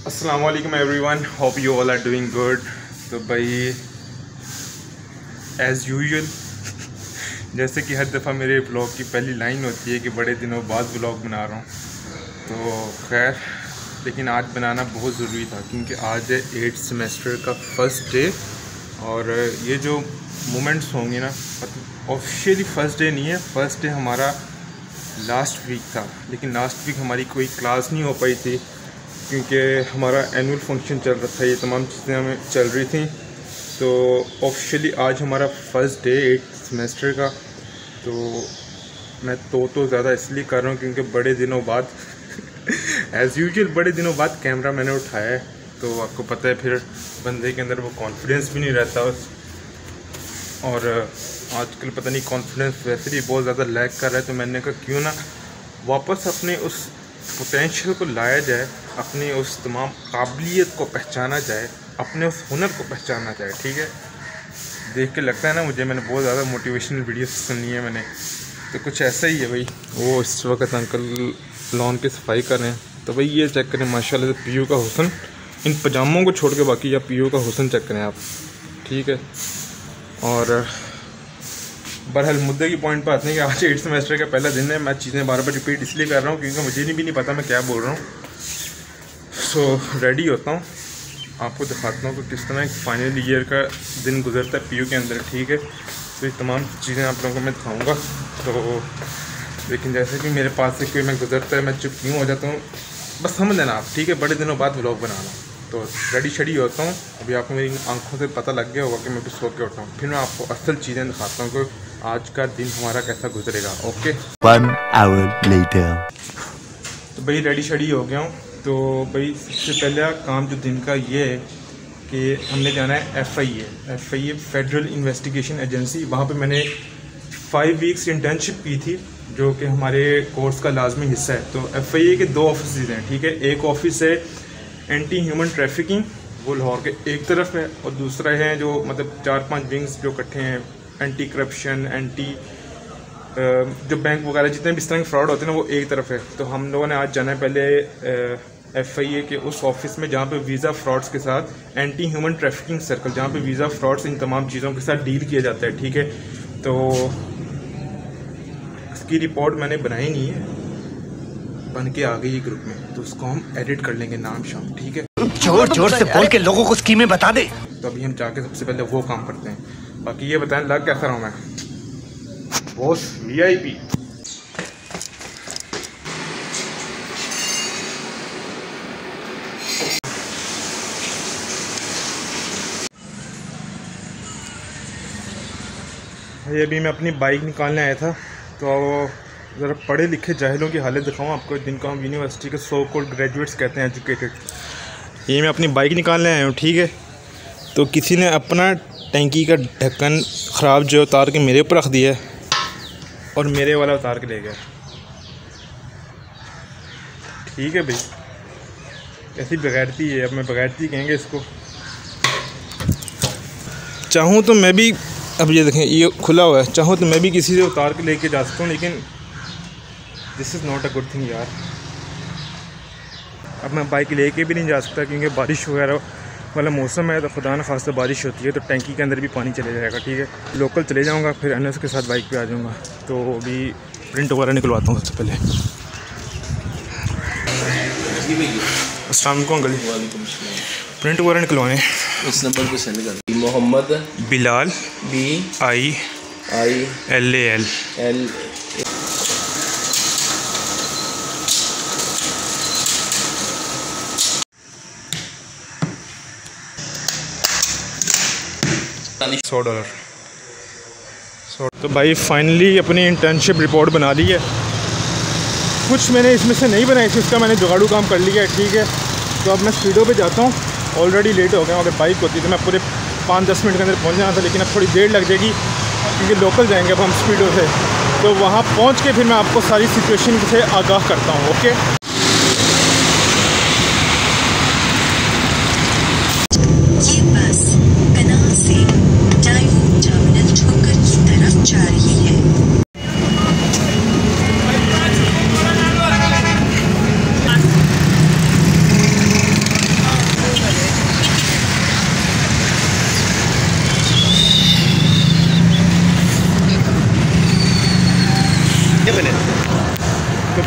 अस्सलाम वालेकुम everyone, hope you all are doing good. तो भाई एज़ यूजुअल जैसे कि हर दफ़ा मेरे ब्लॉग की पहली लाइन होती है कि बड़े दिनों बाद ब्लॉग बना रहा हूँ, तो खैर लेकिन आज बनाना बहुत ज़रूरी था क्योंकि आज है 8th सेमेस्टर का फ़र्स्ट डे। और ये जो मोमेंट्स होंगे ना, ऑफिशियली फ़र्स्ट डे नहीं है, फ़र्स्ट डे हमारा लास्ट वीक था, लेकिन लास्ट वीक हमारी कोई क्लास नहीं हो पाई थी क्योंकि हमारा एनुअल फंक्शन चल रहा था, ये तमाम चीज़ें हमें चल रही थी। तो ऑफिशियली आज हमारा फ़र्स्ट डे 8th सेमेस्टर का। तो मैं तो ज़्यादा इसलिए कर रहा हूँ क्योंकि बड़े दिनों बाद एज़ यूजुअल बड़े दिनों बाद कैमरा मैंने उठाया है, तो आपको पता है फिर बंदे के अंदर वो कॉन्फिडेंस भी नहीं रहता और आजकल पता नहीं कॉन्फिडेंस वैसे भी बहुत ज़्यादा लैग कर रहा है। तो मैंने कहा क्यों ना वापस अपने उस पोटेंशियल को लाया जाए, अपनी उस तमाम काबिलियत को पहचाना जाए, अपने उस हुनर को पहचाना जाए। ठीक है, देख के लगता है ना मुझे मैंने बहुत ज़्यादा मोटिवेशनल वीडियोस सुनी है मैंने, तो कुछ ऐसा ही है भाई। वो इस वक्त अंकल लॉन की सफाई कर रहे हैं, तो भाई ये चेक करें माशाल्लाह से पीयू का हुस्न, इन पजामों को छोड़ के बाकी या पीयू का हुस्न चेक करें आप। ठीक है, और बहरहाल मुद्दे की पॉइंट पर आते हैं कि आज 8th सेमेस्टर का पहला दिन है। मैं चीज़ें बार बार रिपीट इसलिए कर रहा हूँ क्योंकि मुझे भी नहीं पता मैं क्या बोल रहा हूँ। सो रेडी होता हूँ, आपको दिखाता हूँ कि किस तरह फाइनल ईयर का दिन गुजरता है पीयू के अंदर। ठीक है, तो ये तमाम चीज़ें आप लोगों को मैं दिखाऊँगा। तो लेकिन जैसे कि मेरे पास से कोई मैं गुजरता है मैं चुप क्यों हो जाता हूँ, बस समझ लेना आप। ठीक है, बड़े दिनों बाद व्लॉग बना रहा हूँ, तो रेडी शेडी होता हूँ। अभी आपको मेरी आंखों से पता लग गया होगा कि मैं भी सो के उठा हूँ, फिर मैं आपको असल चीज़ें दिखाता हूँ कि आज का दिन हमारा कैसा गुजरेगा। Okay, 1 hour later। तो भाई रेडी शेडी हो गया हूँ। तो भाई सबसे पहला काम जो दिन का ये है कि हमने जाना है FIA फेडरल इन्वेस्टिगेशन एजेंसी। वहाँ पे मैंने 5 वीक्स इंटर्नशिप की थी जो कि हमारे कोर्स का लाजमी हिस्सा है। तो FIA के 2 ऑफिस हैं। ठीक है, एक ऑफिस है एंटी ह्यूमन ट्रैफिकिंग, वो लाहौर के एक तरफ है, और दूसरा है जो मतलब 4-5 विंग्स जो इकट्ठे हैं, एंटी करप्शन, एंटी जो बैंक वगैरह जितने भी इस तरह के फ्रॉड होते हैं ना, वो एक तरफ है। तो हम लोगों ने आज जाना है पहले FIA के उस ऑफिस में जहाँ पे वीज़ा फ्रॉड्स के साथ एंटी ह्यूमन ट्रैफिकिंग सर्कल, जहाँ पे वीज़ा फ्रॉड्स इन तमाम चीज़ों के साथ डील किया जाता है। ठीक है, तो इसकी रिपोर्ट मैंने बनाई नहीं है, बन के आ गई है ग्रुप में, तो उसको हम एडिट कर लेंगे नाम शाम। ठीक है, जोर जोर से बोल के लोगों को स्कीमें बता दे। तो अभी हम जाके सबसे पहले वो काम करते हैं। बाकी ये बताएं लग कैसा रहा हूँ मैं, बॉस VIP। ये अभी मैं अपनी बाइक निकालने आया था, तो ज़रा पढ़े लिखे जाहिलों की हालत दिखाऊँ आपको, जिनको हम यूनिवर्सिटी के सो कॉल्ड ग्रेजुएट्स कहते हैं, एजुकेटेड। ये मैं अपनी बाइक निकालने आया हूँ। ठीक है, तो किसी ने अपना टैंकी का ढक्कन ख़राब जो उतार के मेरे ऊपर रख दिया है और मेरे वाला उतार के ले गया। ठीक है भाई, ऐसी बगैरती है, अब मैं बगैरती कहेंगे इसको। चाहूँ तो मैं भी, अब ये देखें ये खुला हुआ है, चाहूँ तो मैं भी किसी से उतार के लेके जा सकता हूँ, लेकिन this is not a good thing यार। अब मैं बाइक लेके भी नहीं जा सकता क्योंकि बारिश वगैरह वाला मौसम है, तो खुदा न खास्ता बारिश होती है तो टैंकी के अंदर भी पानी चले जाएगा। ठीक है, लोकल चले जाऊंगा, फिर NS के साथ बाइक पे आ जाऊंगा। तो अभी प्रिंट वगैरह निकलवाता हूँ सबसे पहले। अस्सलाम वालेकुम अंकल। प्रिंट वगैरह निकलवाने इस नंबर पे सेंड कर। मोहम्मद बिलाल BILAL $100। तो भाई फाइनली अपनी इंटर्नशिप रिपोर्ट बना ली है। कुछ मैंने इसमें से नहीं बनाई थी, उसका मैंने जुगाड़ू काम कर लिया है। ठीक है, तो अब मैं स्पीडो पे जाता हूँ, ऑलरेडी लेट हो गया। अगर बाइक होती तो मैं पूरे 5-10 मिनट के अंदर पहुँच जाना था, लेकिन अब थोड़ी देर लग जाएगी क्योंकि लोकल जाएंगे अब हम स्पीडो से। तो वहाँ पहुँच के फिर मैं आपको सारी सिचुएशन से आगाह करता हूँ। ओके, ये बस कनाल से डाइवो टर्मिनल ठोकर की तरफ जा रही है।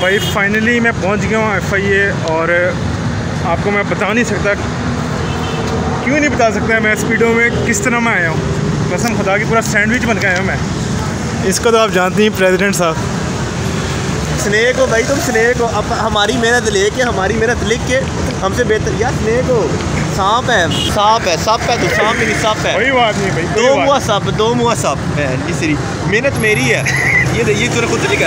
भाई फाइनली मैं पहुंच गया हूँ FIA और आपको मैं बता नहीं सकता, क्यों नहीं बता सकता मैं स्पीडो में किस तरह मैं आया हूँ। कसम खुदा की पूरा सैंडविच बन के आया हूँ मैं। इसको तो आप जानते हैं प्रेसिडेंट साहब। स्नेक हो भाई, तुम स्नेक हो। अब हमारी मेहनत लिख के हमसे बेहतर यार स्नेक हो। सांप है तो सांप नहीं सांप है। कोई बात नहीं भाई, दो मुआ सांप है। तीसरी मेहनत मेरी है। ये तूने खुद लिखा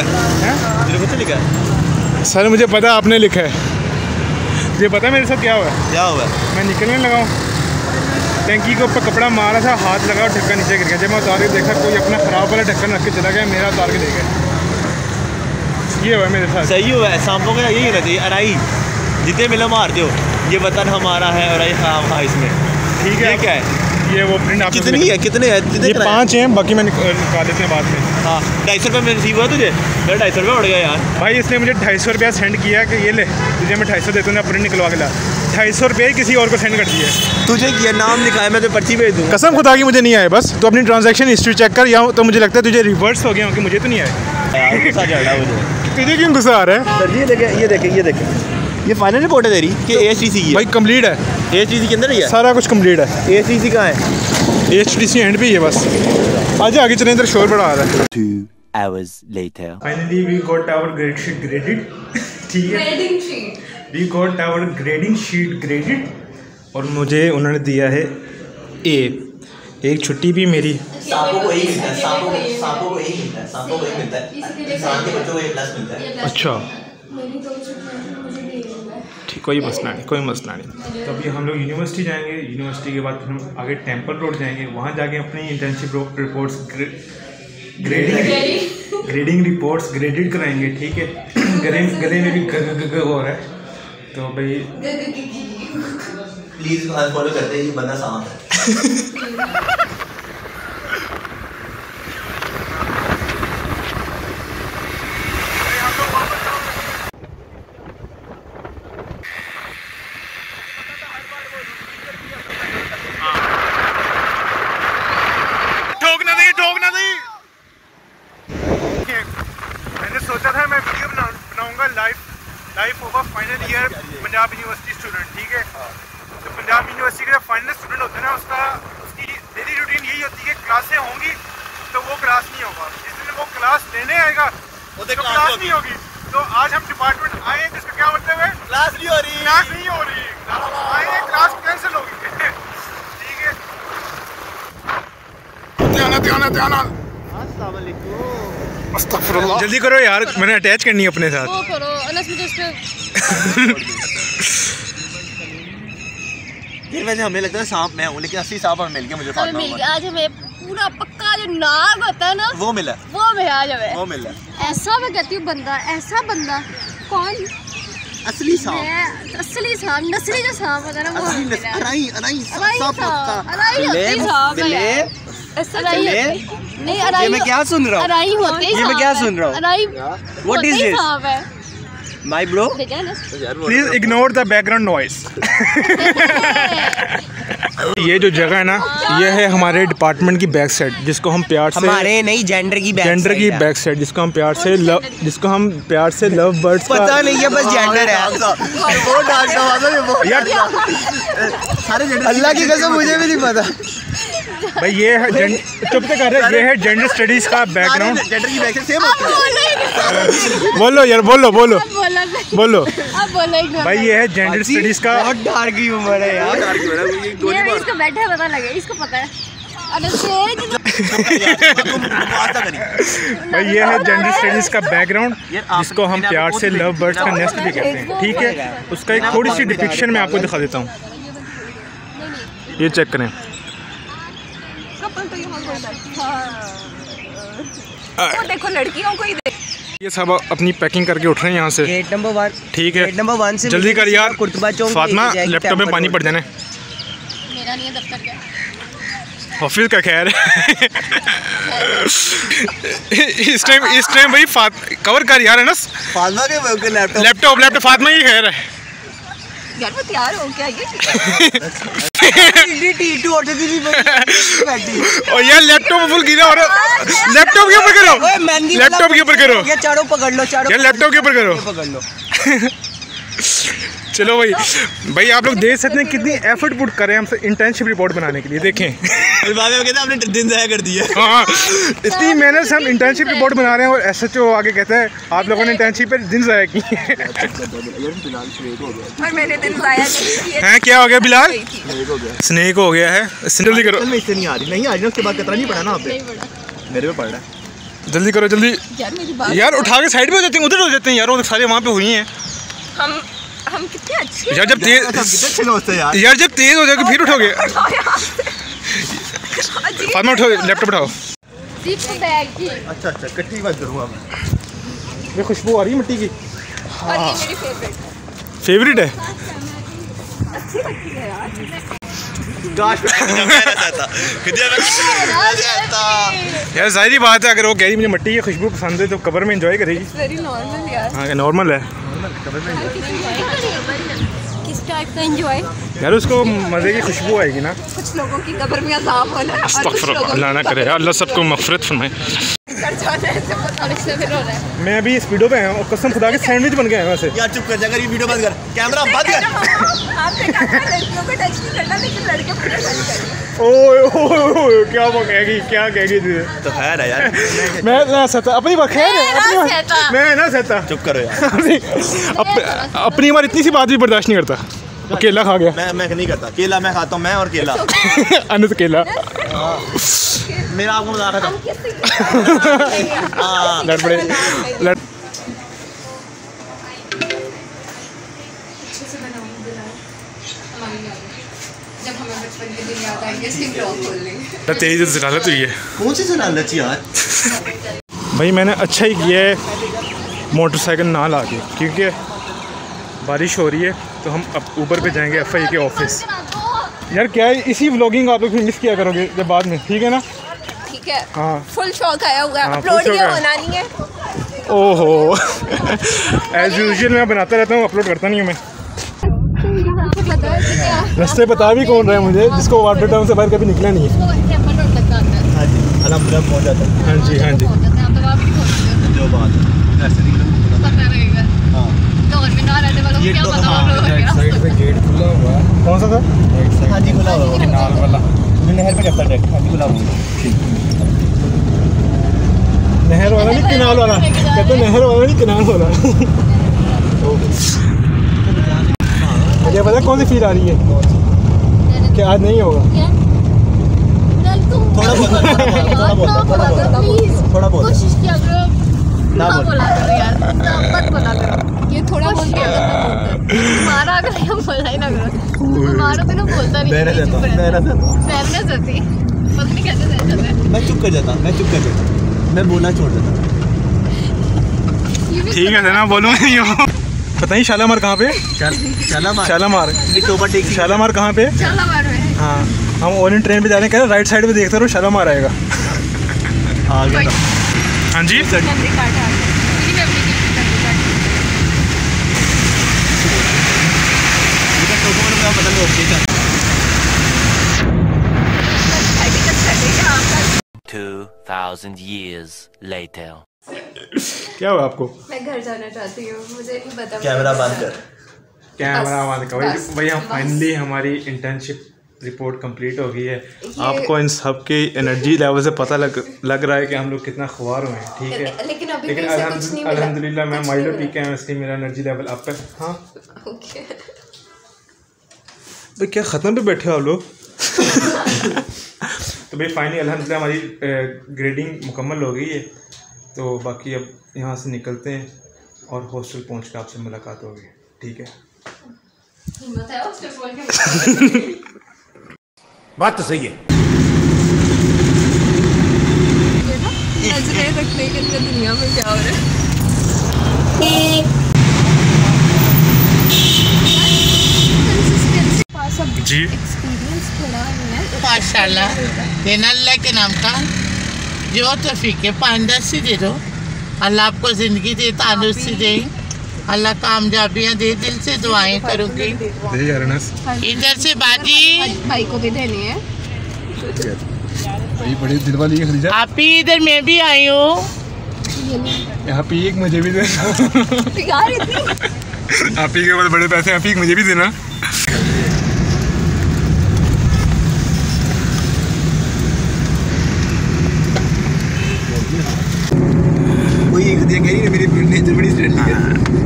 है। सर मुझे पता आपने लिखा है, मुझे पता मेरे साथ क्या हुआ है। मैं निकलने लगा हूँ, टैंकी के ऊपर कपड़ा मारा था, हाथ लगा और ढक्कन नीचे गिर गया। जब मैं उतार के देखा कोई अपना ख़राब वाला ढक्कन रख के चला गया, मेरा उतार के दे गया। ये हुआ मेरे साथ। सही हुआ है। सांपों का यही होना चाहिए। अराई जितने मिला मारते हो, ये वतन हमारा है। अराई हाँ इसमें ठीक है। क्या है ये वो प्रिंट आप कितनी है? कितने ये 5 हैं, बाकी मैं निकाल देते हैं बाद में। हाँ 250 रुपये में रिसीव हुआ तुझे? मेरा 250 रुपये उड़ गया यार। भाई इसने मुझे 250 रुपया सेंड किया कि ये ले तुझे मैं 250 देता हूँ, प्रिंट निकलवा के ला। 250 रुपये ही किसी और को सेंड कर दिया। तुझे किया, नाम लिखा है, मैं तो पर्ची भेज दूँ। कसम खुदा की मुझे नहीं आए। बस तो अपनी ट्रांजैक्शन हिस्ट्री चेक कर, या तो मुझे लगता है तुझे रिवर्स हो गया कि मुझे तो नहीं आए। तुझे क्यों गुस्सा आ रहा है? सर ये देखे ये फाइनल रिपोर्ट है तेरी कि HTC की? भाई कंप्लीट है, HTC के अंदर ही है सारा कुछ कंप्लीट है। HTC कहाँ है? HTC एंड पे ही है बस। आगे चलें, इधर शोर बड़ा आ रहा है। 2 hours later. Finally we got our grade sheet graded. ठीक है, we got our grading sheet graded और मुझे उन्होंने दिया है A। एक छुट्टी भी मेरी। सांपों को यही मिलता है। सांपों को यही मिलता है। इंसान के बच्चों को A+ मिलता है। अच्छा ठीक, कोई मसला नहीं। तो अभी हम लोग यूनिवर्सिटी जाएंगे, यूनिवर्सिटी के बाद फिर हम आगे टेंपल रोड जाएंगे, वहाँ जाके अपनी internship reports grading reports graded कराएंगे। ठीक है, गले में भी ग हो रहा है तो भाई प्लीज फॉलो करते हैं, ये बंदा सांप है। ठोकना नहीं। मैंने सोचा था मैं वीडियो बनाऊंगा लाइफ होगा final year Punjab university student. ठीक है, तो पंजाब यूनिवर्सिटी का फाइनल स्टूडेंट होता है ना, उसकी डेली रूटीन यही होती है, क्लासें होंगी तो वो क्लास नहीं होगा। जिस दिन वो क्लास लेने आएगा तो क्लास नहीं होगी। तो आज हम डिपार्टमेंट आए, जिसका क्या मतलब है क्लास नहीं हो रही, आए क्लास कैंसिल होगी। ठीक है, ध्यान। जल्दी करो यार, मैंने अटैच करनी है अपने साथ। वो करो अनस मुझे उस पे फिर वैसे हमें लगता है सांप मैं हूँ, लेकिन असली सांप हमें मिल गया। मुझे हमें मिल गया आज, हमें पूरा पक्का जो नाग होता है ना वो मिला। आज हमें ऐसा मैं कहती हूँ बंदा, ऐसा बंदा कौन? असली सांप, नस्ली जो सांप होता है ना वो अराई नहीं, अराई मैं क्या सुन रहा हूँ? अराई होते ही मैं क्या सुन रहा हूँ? अराई What is this? सांप है my bro. Please ignore the background noise. ये जो जगह है ना, ये है हमारे डिपार्टमेंट की बैक साइड, जिसको हम प्यार से जेंडर की बैक साइड, जिसको हम प्यार से लव बर्ड्स पता नहीं है, बस जेंडर है। वो यार सारे अल्लाह की कसम मुझे भी नहीं पता भाई। ये है चुप से कर रहे, ये है जेंडर स्टडीज का बैकग्राउंड। जेंडर की बैक साइड सेम होता है। बोलो यार, बोलो अब बोलो भाई। ये है जेंडर स्टडीज का। बहुत डार्क की उम्र है यार। ये इसको बैठे पता लगे, इसको पता है। भाई ये है जेंडर स्टडीज का बैकग्राउंड, जिसको हम प्यार से लव बर्ड्स का नेस्ट भी कहते हैं। ठीक है, उसका एक थोड़ी सी डिपिक्शन मैं आपको दिखा देता हूँ, ये चेक करें। देखो लड़कियों को ही देख। ये सब अपनी पैकिंग करके उठ रहे हैं यहाँ से। Gate number 1। ठीक है, गेट नंबर 1 से जल्दी कर यार, फातिमा लैपटॉप में पानी पड़ जाने। मेरा नहीं है दफ्तर का, ऑफिस का खैर। इस टाइम भाई कवर कर यार है ना, फातिमा के लैपटॉप फातिमा ही खैर है यार वो तैयार हो क्या ये? और यार लैपटॉप फुल गिरा और लैपटॉप के ऊपर करो, लैपटॉप के ऊपर करो, चारों पकड़ लो, चारों यार लैपटॉप के ऊपर करो, पकड़ लो। चलो भाई आप लोग देख सकते हैं कितनी एफर्ट पुट कर रहे हैं हमसे इंटर्नशिप रिपोर्ट बनाने के लिए। देखें आपने दिन ज़ाया कर दिया। हाँ, इतनी मेहनत से हम इंटर्नशिप रिपोर्ट बना रहे हैं और SHO आगे कहता है आप लोगों ने इंटर्नशिप पे दिन ज़ाया किए हैं। क्या हो गया बिलाल? स्नेक हो गया है। जल्दी करो, इससे नहीं आ रही, नहीं आ रही, उसके बाद कतरा नहीं पड़ा ना आप पे, मेरे पे पड़ रहा है। जल्दी करो जल्दी यार, उठा के साइड में हो जाते हैं, उधर हो जाते हैं यार, वो सारे वहाँ पे हुई हैं। हम कितने अच्छे यार, जब तेज यार जब तेज हो जाएगी फिर उठोगे। फार्मा उठो, लैपटॉप उठाओ। अच्छा कट्टी बात करूँगा मैं। ये खुशबू आ रही है मिट्टी की। और ये मेरी फेवरेट है। यार जाहिर बात है, अगर वो कह रही मुझे मिट्टी की खुशबू पसंद है तो कब्र में एंजॉय करेगी। वेरी नॉर्मल यार। हाँ नॉर्मल है किस टाइप का एंजॉय? यार उसको मज़े की खुशबू आएगी ना। कुछ लोगों की कब्र में अज़ाब होना है और कुछ लोगों अल्लाह ना करे, अल्लाह सबको मग़फ़िरत फरमाए। मैं अभी स्पीडो पे आया हूँ, कसम खुदा के सैंडविच बन गए हैं वैसे। यार चुप कर जा, ये वीडियो बंद कर, कैमरा बंद कर। आपने कहा लड़कियों को टच नहीं करना, लेकिन लड़के पूरा टच करेंगे। ओए क्या वो कहेगी, क्या कहेगी तुझे? तो खैर है यार, मैं ना सहता अपनी बात, खैर है मैं ना सहता। चुप करो यार। अपनी बार इतनी सी बात भी बर्दाश्त नहीं करता। केला खा गया। मैं नहीं करता, केला मैं खाता हूँ, मैं और केला। अनस केला मेरा आपको मजा आ रहा था। लड़ पड़े लड़। जब हमें बचपन के दिन याद आएंगे इसकी ब्लॉग खोल लेंगे। तेरी जलालत हुई है। कौन सी जलालत यार? भाई मैंने अच्छा ही किया है मोटरसाइकिल ना ला के, क्योंकि बारिश हो रही है तो हम अब ऊपर पे जाएंगे FI के ऑफिस। यार क्या है, इसी व्लॉगिंग आप लोग फिर मिस किया करोगे जब बाद में, ठीक है ना? ठीक है। हाँ फुल शौक आया हुआ है, हाँ, अपलोड full ये शौक है। होना नहीं है। ओहो एज यूजुअल मैं बनाता रहता हूँ, अपलोड करता नहीं हूँ मैं। रास्ते बता भी कौन रहा है मुझे, जिसको वाटर टाउन से बाहर कभी निकला नहीं है। हाँ जी अल्हम्दुलिल्लाह पहुँच जाता है। हाँ जी हाँ जी। जो बात है ऐसे निकलो। हाँ ये तो साइड पे गेट खुला हुआ है। कौन सा था? हाँ जी खुला हुआ है, किनाल वाला। नहर पे करता डायरेक्ट। हाँ जी खुला हुआ है। नहर वाला नहीं किनाल वाला, कहते नहर वाला नहीं किनाल वाला। मुझे पता कौन सी फील आ रही है कि आज नहीं होगा। थोड़ा बहुत कोशिश किया करो ना बोला करो यार, मत बोला करो। ये थोड़ा बोल के मारा अगर हम बोला ही ना करो, मारो तो ना बोलता नहीं। मेहनत होती पता नहीं कैसे रहता है। मैं चुप कर जाता, मैं बोलना छोड़ देता। ठीक है ना, बोलूँगा नहीं हो। पता नहीं शालामार कहाँ पे? शालामार शालामार कहाँ पे? शालामार में। हाँ हम ओरिएंट ट्रेन पे जा रहे हैं, कह रहे राइट साइड में देखते रहो शालामार आएगा। आ गया। हाँ जी मेमोरी कार्ड है, मेरी मेमोरी की मेमोरी कार्ड। पता नहीं ओके क्या 2000 years later. क्या हुआ आपको? मैं घर जाना चाहती हूँ, मुझे नहीं पता। कैमरा बंद कर। कैमरा बंद कर बस, भाई। हम बस। फाइनली हमारी इंटर्नशिप रिपोर्ट कंप्लीट हो गई है। आपको इन सब के एनर्जी लेवल से पता लग रहा है कि हम लोग कितना ख्वार हुए हैं, ठीक है? लेकिन अभी भी इससे कुछ नहीं मिला। अल्हम्दुलिल्लाह मैं कुछ माइलो नहीं पी के आया, इसलिए मेरा एनर्जी लेवल अप है। हाँ ओके। भाई क्या ख़त्म पे बैठे हो आप लोग? तो भाई फाइनली अल्हम्दुलिल्लाह हमारी ग्रेडिंग मुकम्मल हो गई है, तो बाकी अब यहाँ से निकलते हैं और हॉस्टल पहुँच के आपसे मुलाकात होगी, ठीक है? हिम्मत है हॉस्टल बोल के। बात तो सही है। नजरें रखने के लिए दुनिया में क्या हो रहा है। जी एक्सपीरियंस थोड़ा है माशाल्लाह देना अल्लाह के नाम का जो तौफीक है 5-10 से दे दो। अल्लाह आपको ज़िंदगी दे, तंदुरुस्ती दे, अल्लाह कामयाबियाँ दे, दिल से दुआएं करूँगी। इधर से बाजी भाई को भी देनी है। भाई बड़ी दिल वाली है खदीजा। आप ही इधर, मैं भी आई हूँ। यहाँ पे एक मुझे भी देना। यार इतनी आप ही के पास बड़े पैसे, आप ही मुझे भी देना। कोई एक दिया कह रही है मेरी नेचर बड़ी स्ट्रेंडी है।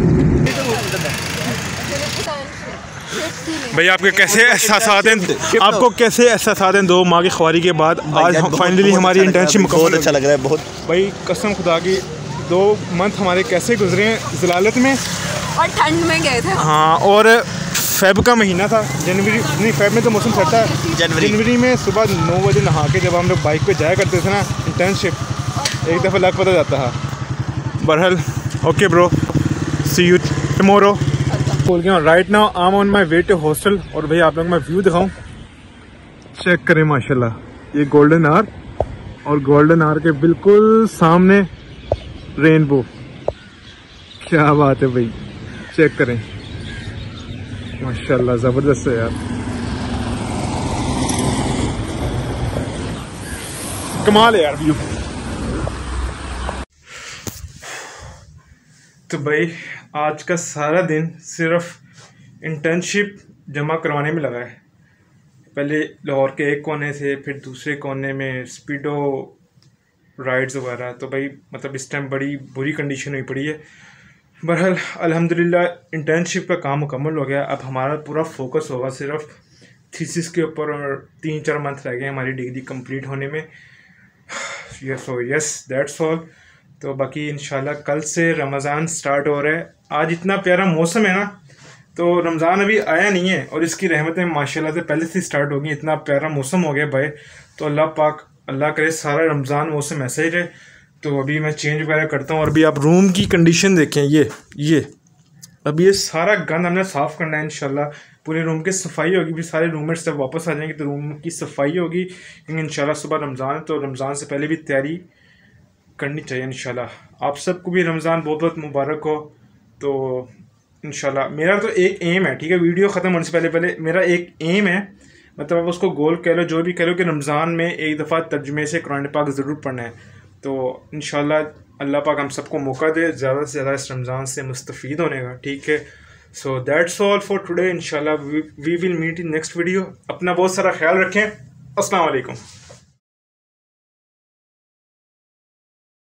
भाई आपके कैसे एहसासात हैं, आपको कैसे एहसासात हैं 2 माह की ख्वारी के बाद? आज फाइनली हमारी इंटर्नशिप मुकम्मल। बहुत अच्छा लग रहा है बहुत। भाई कसम खुदा की 2 मंथ हमारे कैसे गुजरे हैं ज़लालत में और ठंड में गए थे। हाँ, और फेब का महीना था, जनवरी नहीं, फेब में तो मौसम ठंडा है। जनवरी में सुबह 9 बजे नहा के जब हम लोग बाइक पे जाया करते थे ना इंटर्नशिप, एक दफ़ा लग पता जाता था। बहरहाल okay bro, see you tomorrow. बोल गया right now I am on my way to hostel. और भाई आप लोग मैं व्यू दिखाऊं, चेक करें माशाल्लाह, ये गोल्डन आर और गोल्डन आर के बिल्कुल सामने रेनबो। क्या बात है भाई, चेक करें माशाल्लाह, ज़बरदस्त है यार, कमाल है यार व्यू। तो भाई आज का सारा दिन सिर्फ इंटर्नशिप जमा करवाने में लगा है। पहले लाहौर के एक कोने से, फिर दूसरे कोने में स्पीडो राइड्स वगैरह। तो भाई मतलब इस टाइम बड़ी बुरी कंडीशन हुई पड़ी है। बहरहाल अल्हम्दुलिल्लाह इंटर्नशिप का काम मुकम्मल हो गया। अब हमारा पूरा फोकस होगा सिर्फ थीसिस के ऊपर, और 3-4 मंथ रह गए हमारी डिग्री कंप्लीट होने में। Yes that's all. तो बाकी इंशाल्लाह कल से रमज़ान स्टार्ट हो रहा है। आज इतना प्यारा मौसम है ना, तो रमज़ान अभी आया नहीं है और इसकी रहमतें माशाल्लाह से पहले से स्टार्ट हो गई। इतना प्यारा मौसम हो गया भाई। तो अल्लाह पाक, अल्लाह करे सारा रमज़ान मौसम ऐसे ही रहे। तो अभी मैं चेंज वगैरह करता हूँ। और अभी आप रूम की कंडीशन देखें, ये अभी ये सारा गंद हमने साफ़ करना है इंशाल्लाह। पूरे रूम की सफाई होगी, फिर सारे रूममेट्स जब वापस आ जाएंगे तो रूम की सफाई होगी, क्योंकि इंशाल्लाह सुबह रमज़ान है। तो रमज़ान से पहले भी तैयारी करनी चाहिए इंशाल्लाह। आप सबको भी रमज़ान बहुत बहुत मुबारक हो। तो इंशाल्लाह मेरा तो एक एम है, ठीक है, वीडियो ख़त्म होने से पहले मेरा एक एम है, मतलब आप उसको गोल कह लो, जो भी कह लो, कि रमज़ान में एक दफ़ा तर्जुमे से कुरान पाक ज़रूर पढ़ना है। तो इंशाल्लाह अल्लाह पाक हम सबको मौका दे ज़्यादा से ज़्यादा इस रमज़ान से मुस्तफ़ीद होने का, ठीक है। So that's all for today. इंशाल्लाह we will meet in next video. अपना बहुत सारा ख्याल रखें। अस्सलाम वालेकुम।